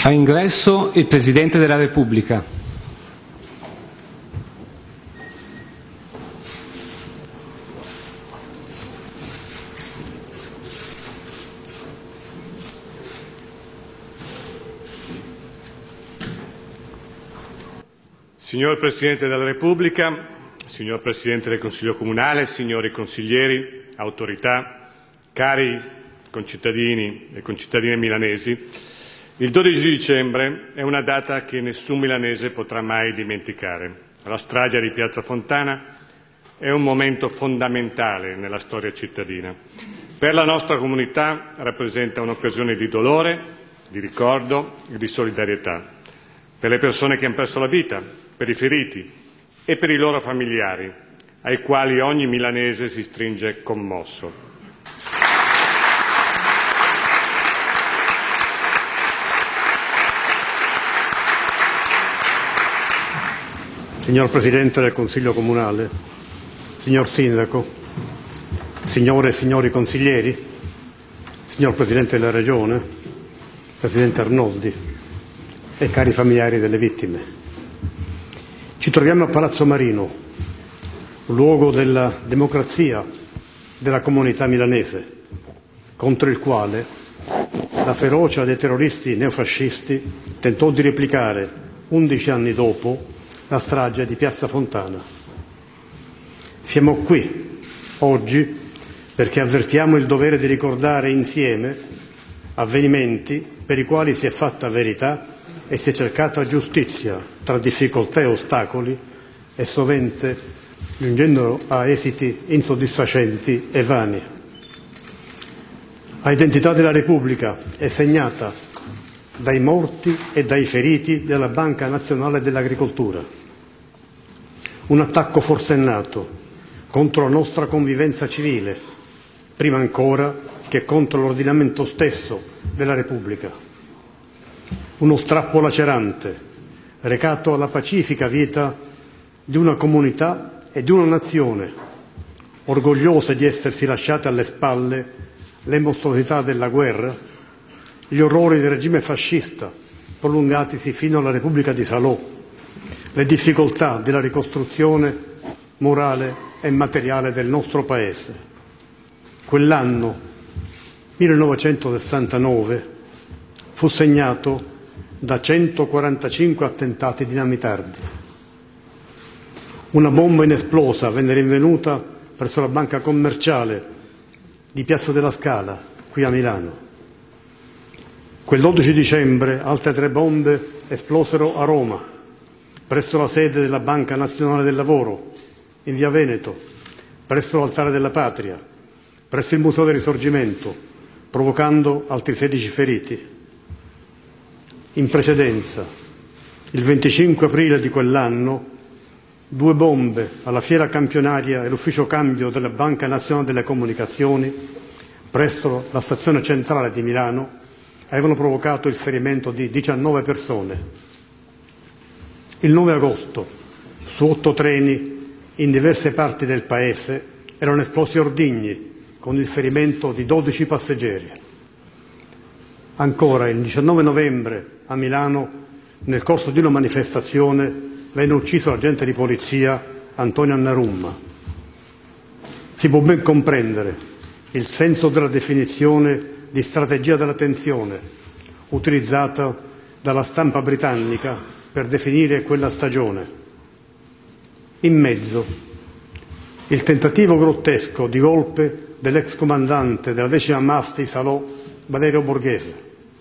Fa ingresso il Presidente della Repubblica. Signor Presidente della Repubblica, signor Presidente del Consiglio Comunale, signori consiglieri, autorità, cari concittadini e concittadine milanesi, il 12 dicembre è una data che nessun milanese potrà mai dimenticare. La strage di Piazza Fontana è un momento fondamentale nella storia cittadina. Per la nostra comunità rappresenta un'occasione di dolore, di ricordo e di solidarietà. Per le persone che hanno perso la vita, per i feriti e per i loro familiari, ai quali ogni milanese si stringe commosso. Signor Presidente del Consiglio Comunale, signor Sindaco, signore e signori consiglieri, signor Presidente della Regione, Presidente Arnoldi e cari familiari delle vittime. Ci troviamo a Palazzo Marino, luogo della democrazia della comunità milanese, contro il quale la ferocia dei terroristi neofascisti tentò di replicare 11 anni dopo la strage di Piazza Fontana. Siamo qui oggi perché avvertiamo il dovere di ricordare insieme avvenimenti per i quali si è fatta verità e si è cercata giustizia tra difficoltà e ostacoli e sovente giungendo a esiti insoddisfacenti e vani. L'identità della Repubblica è segnata dai morti e dai feriti della Banca Nazionale dell'Agricoltura. Un attacco forsennato contro la nostra convivenza civile, prima ancora che contro l'ordinamento stesso della Repubblica. Uno strappo lacerante, recato alla pacifica vita di una comunità e di una nazione, orgogliose di essersi lasciate alle spalle le mostruosità della guerra, gli orrori del regime fascista prolungatisi fino alla Repubblica di Salò, le difficoltà della ricostruzione morale e materiale del nostro Paese. Quell'anno, 1969, fu segnato da 145 attentati dinamitardi. Una bomba inesplosa venne rinvenuta presso la banca commerciale di Piazza della Scala, qui a Milano. Quel 12 dicembre altre 3 bombe esplosero a Roma, presso la sede della Banca Nazionale del Lavoro, in via Veneto, presso l'Altare della Patria, presso il Museo del Risorgimento, provocando altri 16 feriti. In precedenza, il 25 aprile di quell'anno, 2 bombe alla fiera campionaria e l'ufficio cambio della Banca Nazionale delle Comunicazioni, presso la stazione centrale di Milano, avevano provocato il ferimento di 19 persone. Il 9 agosto, su 8 treni in diverse parti del Paese, erano esplosi ordigni con il ferimento di 12 passeggeri. Ancora, il 19 novembre, a Milano, nel corso di una manifestazione, venne ucciso l'agente di polizia Antonio Annarumma. Si può ben comprendere il senso della definizione di strategia della tensione utilizzata dalla stampa britannica per definire quella stagione. In mezzo, il tentativo grottesco di golpe dell'ex comandante della 10ª MAS di Salò, Valerio Borghese.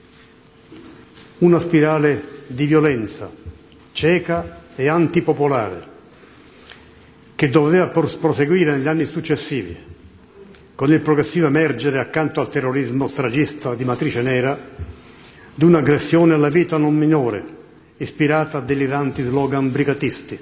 Una spirale di violenza cieca e antipopolare che doveva proseguire negli anni successivi, con il progressivo emergere, accanto al terrorismo stragista di matrice nera, di un'aggressione alla vita non minore, ispirata a deliranti slogan brigatisti.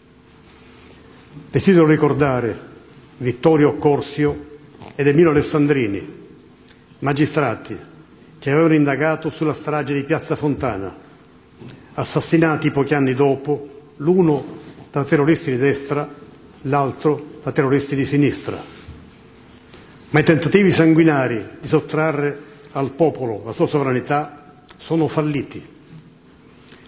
Desidero ricordare Vittorio Occorsio ed Emilio Alessandrini, magistrati che avevano indagato sulla strage di Piazza Fontana, assassinati pochi anni dopo, l'uno da terroristi di destra, l'altro da terroristi di sinistra. Ma i tentativi sanguinari di sottrarre al popolo la sua sovranità sono falliti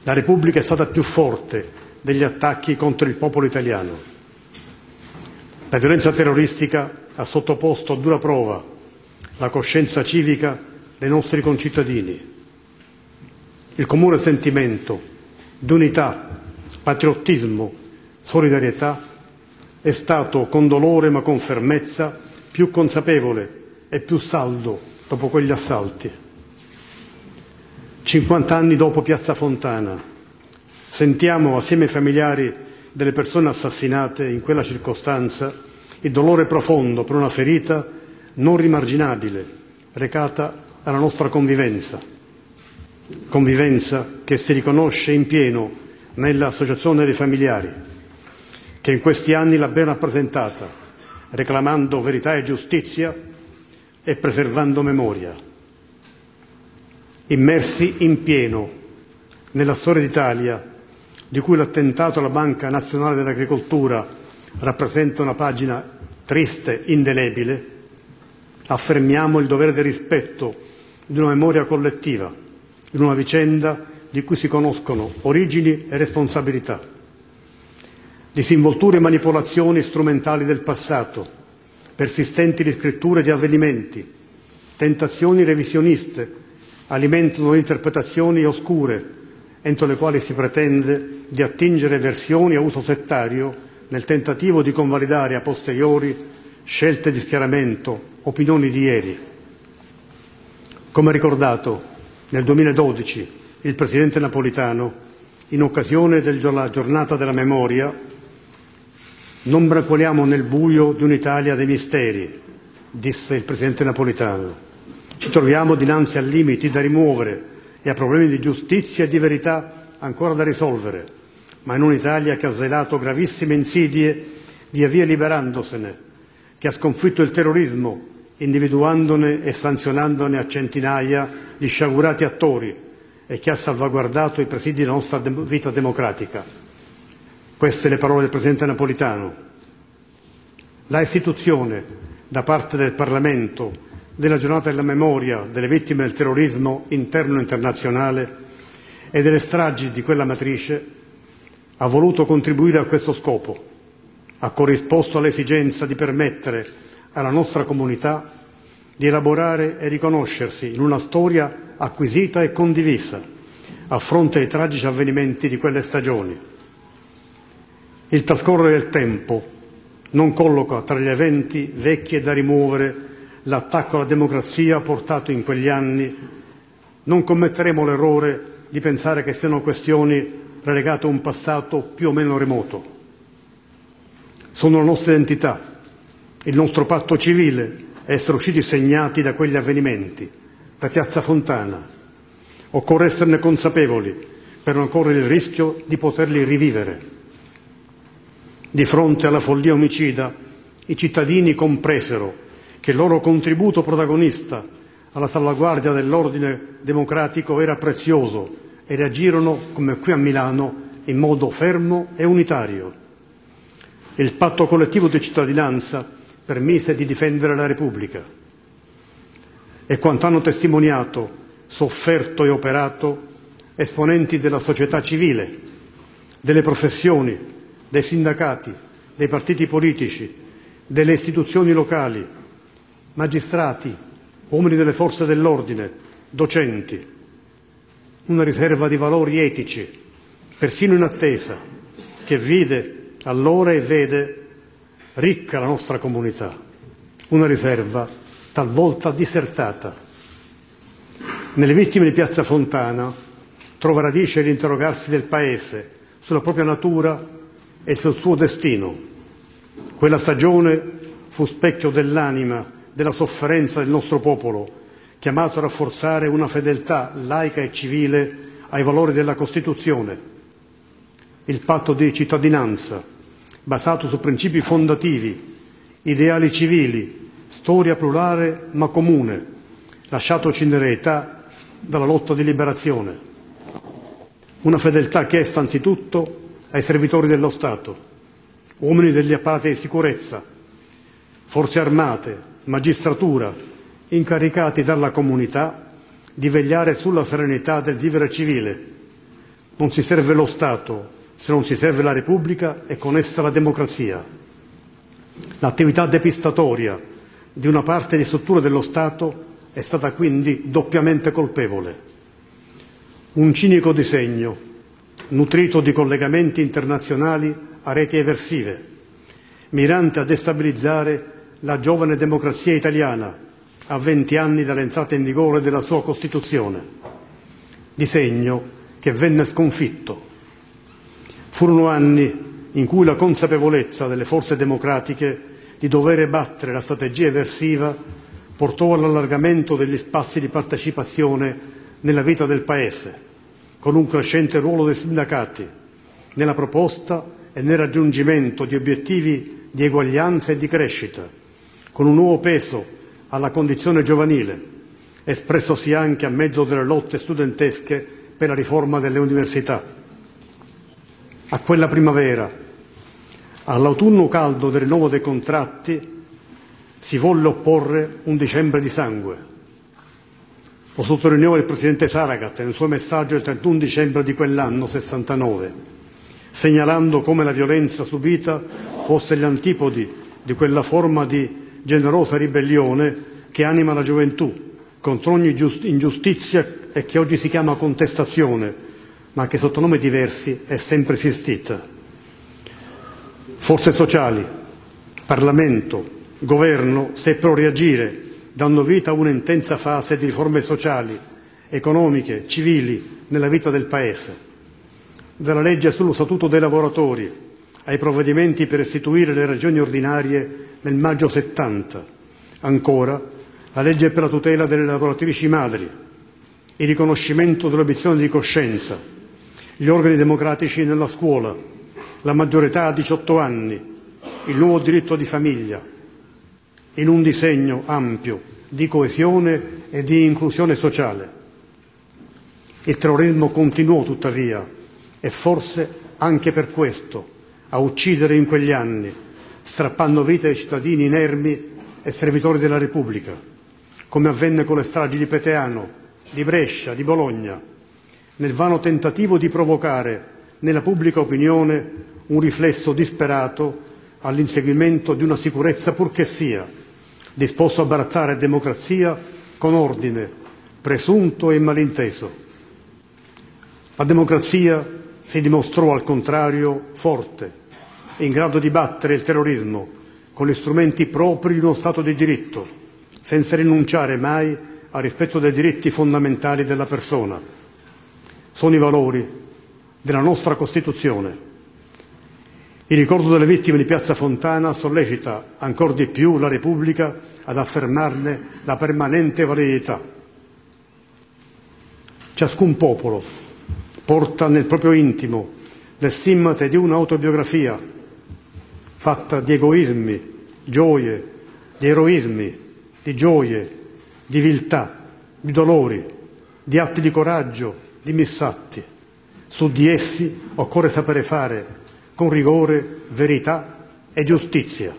La Repubblica è stata più forte degli attacchi contro il popolo italiano. La violenza terroristica ha sottoposto a dura prova la coscienza civica dei nostri concittadini. Il comune sentimento di unità, patriottismo, solidarietà è stato con dolore ma con fermezza più consapevole e più saldo dopo quegli assalti. 50 anni dopo Piazza Fontana sentiamo assieme ai familiari delle persone assassinate in quella circostanza il dolore profondo per una ferita non rimarginabile recata alla nostra convivenza che si riconosce in pieno nell'Associazione dei Familiari, che in questi anni l'ha ben rappresentata, reclamando verità e giustizia e preservando memoria. Immersi in pieno nella storia d'Italia, di cui l'attentato alla Banca Nazionale dell'Agricoltura rappresenta una pagina triste, indelebile, affermiamo il dovere del rispetto di una memoria collettiva, in una vicenda di cui si conoscono origini e responsabilità. Disinvolture e manipolazioni strumentali del passato, persistenti riscritture di avvenimenti, tentazioni revisioniste alimentano interpretazioni oscure entro le quali si pretende di attingere versioni a uso settario nel tentativo di convalidare a posteriori scelte di schieramento, opinioni di ieri. Come ricordato nel 2012 il Presidente Napolitano, in occasione della Giornata della Memoria, non brancoliamo nel buio di un'Italia dei misteri, disse il Presidente Napolitano. Ci troviamo dinanzi a limiti da rimuovere e a problemi di giustizia e di verità ancora da risolvere, ma in un'Italia che ha svelato gravissime insidie via via liberandosene, che ha sconfitto il terrorismo individuandone e sanzionandone a centinaia gli sciagurati attori e che ha salvaguardato i presidi della nostra vita democratica. Queste le parole del Presidente Napolitano. La istituzione da parte del Parlamento della Giornata della Memoria delle vittime del terrorismo interno e internazionale e delle stragi di quella matrice ha voluto contribuire a questo scopo, ha corrisposto all'esigenza di permettere alla nostra comunità di elaborare e riconoscersi in una storia acquisita e condivisa a fronte ai tragici avvenimenti di quelle stagioni. Il trascorrere del tempo non colloca tra gli eventi vecchi e da rimuovere l'attacco alla democrazia portato in quegli anni. Non commetteremo l'errore di pensare che siano questioni relegate a un passato più o meno remoto. Sono la nostra identità, il nostro patto civile essere usciti segnati da quegli avvenimenti, da Piazza Fontana. Occorre esserne consapevoli per non correre il rischio di poterli rivivere. Di fronte alla follia omicida, i cittadini compresero che il loro contributo protagonista alla salvaguardia dell'ordine democratico era prezioso e reagirono, come qui a Milano, in modo fermo e unitario. Il patto collettivo di cittadinanza permise di difendere la Repubblica. E quanto hanno testimoniato, sofferto e operato esponenti della società civile, delle professioni, dei sindacati, dei partiti politici, delle istituzioni locali, magistrati, uomini delle forze dell'ordine, docenti. Una riserva di valori etici, persino in attesa, che vide allora e vede ricca la nostra comunità. Una riserva talvolta dissertata. Nelle vittime di Piazza Fontana trova radice l'interrogarsi del Paese sulla propria natura e sul suo destino. Quella stagione fu specchio dell'anima, della sofferenza del nostro popolo, chiamato a rafforzare una fedeltà laica e civile ai valori della Costituzione. Il patto di cittadinanza, basato su principi fondativi, ideali civili, storia plurale ma comune, lasciatoci in eredità dalla lotta di liberazione. Una fedeltà chiesta anzitutto ai servitori dello Stato, uomini degli apparati di sicurezza, forze armate, magistratura, incaricati dalla comunità di vegliare sulla serenità del vivere civile, Non si serve lo Stato se non si serve la Repubblica e con essa la democrazia. L'attività depistatoria di una parte di strutture dello Stato è stata quindi doppiamente colpevole. Un cinico disegno, nutrito di collegamenti internazionali a reti eversive, mirante a destabilizzare la giovane democrazia italiana a 20 anni dall'entrata in vigore della sua Costituzione. Disegno che venne sconfitto. Furono anni in cui la consapevolezza delle forze democratiche di dover battere la strategia eversiva portò all'allargamento degli spazi di partecipazione nella vita del Paese, con un crescente ruolo dei sindacati nella proposta e nel raggiungimento di obiettivi di eguaglianza e di crescita, con un nuovo peso alla condizione giovanile, espressosi anche a mezzo delle lotte studentesche per la riforma delle università. A quella primavera, all'autunno caldo del rinnovo dei contratti, si volle opporre un dicembre di sangue. Lo sottolineò il presidente Saragat nel suo messaggio del 31 dicembre di quell'anno 69, segnalando come la violenza subita fosse gli antipodi di quella forma di generosa ribellione che anima la gioventù contro ogni ingiustizia e che oggi si chiama contestazione, ma che sotto nomi diversi è sempre esistita. Forze sociali, Parlamento, Governo seppero reagire, dando vita a un'intensa fase di riforme sociali, economiche, civili nella vita del Paese. Dalla legge sullo Statuto dei lavoratori ai provvedimenti per istituire le regioni ordinarie nel maggio 70, ancora la legge per la tutela delle lavoratrici madri, il riconoscimento dell'obiezione di coscienza, gli organi democratici nella scuola, la maggiore età a 18 anni, il nuovo diritto di famiglia, in un disegno ampio di coesione e di inclusione sociale. Il terrorismo continuò tuttavia, e forse anche per questo, a uccidere in quegli anni, strappando vita ai cittadini inermi e servitori della Repubblica, come avvenne con le stragi di Peteano, di Brescia, di Bologna, nel vano tentativo di provocare nella pubblica opinione un riflesso disperato all'inseguimento di una sicurezza purché sia, disposto a barattare democrazia con ordine, presunto e malinteso. La democrazia si dimostrò al contrario forte, in grado di battere il terrorismo con gli strumenti propri di uno Stato di diritto, senza rinunciare mai al rispetto dei diritti fondamentali della persona. Sono i valori della nostra Costituzione. Il ricordo delle vittime di Piazza Fontana sollecita ancor di più la Repubblica ad affermarne la permanente validità. Ciascun popolo porta nel proprio intimo le stimmate di un'autobiografia fatta di egoismi, gioie, di eroismi, di gioie, di viltà, di dolori, di atti di coraggio, di missatti. Su di essi occorre sapere fare con rigore, verità e giustizia.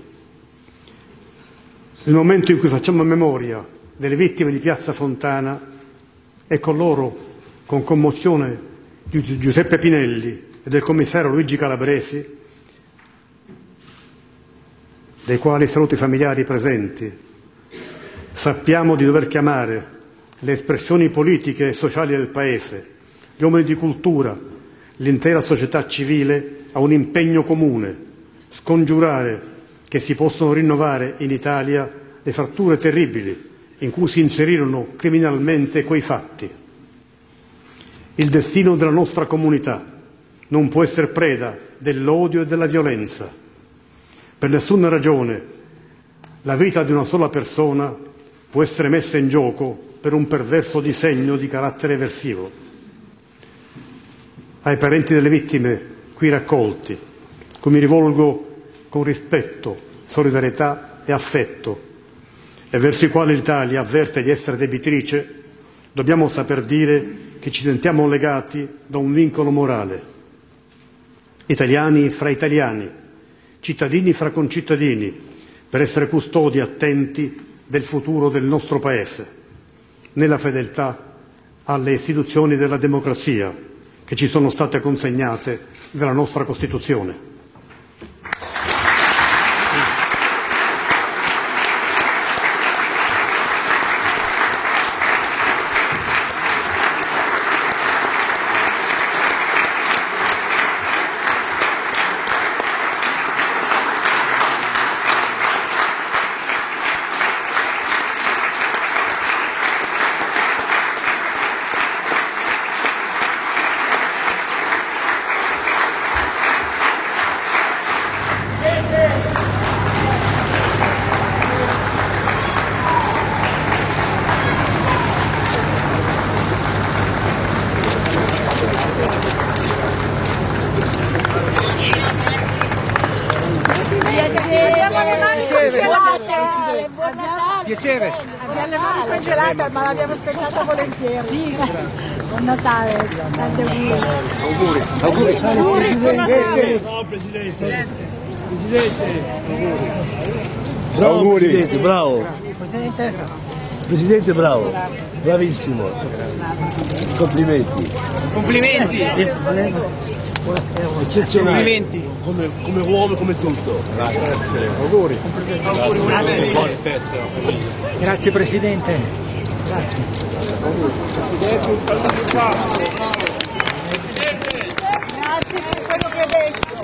Nel momento in cui facciamo memoria delle vittime di Piazza Fontana e con loro, con commozione di Giuseppe Pinelli e del commissario Luigi Calabresi, dei quali saluto i familiari presenti, sappiamo di dover chiamare le espressioni politiche e sociali del Paese, gli uomini di cultura, l'intera società civile a un impegno comune, scongiurare che si possano rinnovare in Italia le fratture terribili in cui si inserirono criminalmente quei fatti. Il destino della nostra comunità non può essere preda dell'odio e della violenza. Per nessuna ragione la vita di una sola persona può essere messa in gioco per un perverso disegno di carattere eversivo. Ai parenti delle vittime qui raccolti, cui mi rivolgo con rispetto, solidarietà e affetto, e verso i quali l'Italia avverte di essere debitrice, dobbiamo saper dire che ci sentiamo legati da un vincolo morale. Italiani fra italiani, cittadini fra concittadini, per essere custodi attenti del futuro del nostro Paese, nella fedeltà alle istituzioni della democrazia, che ci sono state consegnate dalla nostra Costituzione. Piacere. Abbiamo le mani congelate, ma l'abbiamo aspettata volentieri. Sì, buon Natale, tanti auguri. Auguri. Buon Natale. Bravo Presidente. Bravo Auguri. Presidente, bravo. Presidente bravo. Bravissimo. Complimenti. Eccezionale. Complimenti. Come uomo e come tutto. Grazie. Auguri. Buone feste. Grazie Presidente. Grazie Grazie per quello che hai detto.